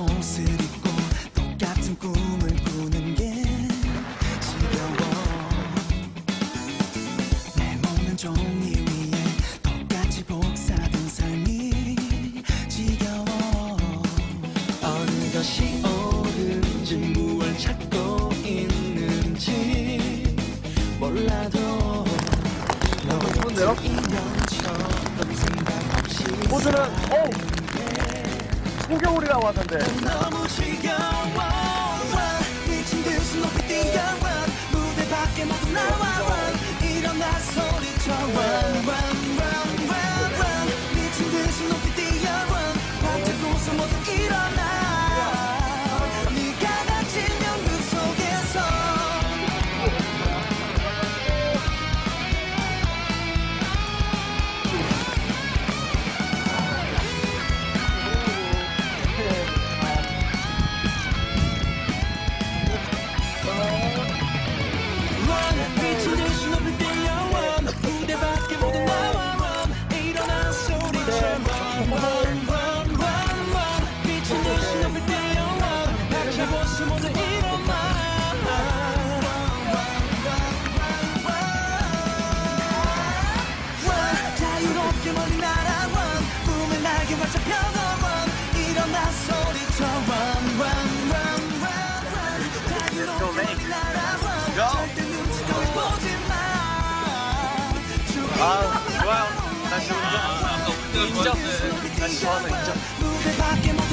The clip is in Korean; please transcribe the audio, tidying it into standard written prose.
옷을 입고 똑같은 꿈을 꾸는 게 지겨워. 내 먹는 종이 위에 똑같이 복사된 삶이 지겨워. 어느 것이 옳은지 무얼 찾고 있는지 몰라도 좋은데요? 포즈는 소겨울이라고 하던데. 너무 지겨워. 미친 듯이 높이 뛰어와. 무대 밖에 모두 나와. 일어나 소리쳐. 미친 듯이 높이 뛰어와. 박자고서 모두 일어나. 네가 갇히면 그 속에서 미친 듯이 높이 뛰어와. 무대 밖에 모두 나와. 일어나 소리쳐. 미친 듯이 높이 뛰어와. 박자고서 모두 일어나. 자유롭게 멀리 날아와. 꿈을 날개 활짝 펴고 일어나 소리쳐. 자유롭게 멀리 날아와. 절대 눈치도 보지 마. 좋아요. 난 지금 인정. 난 좋아서 인정. 무대 밖에 모두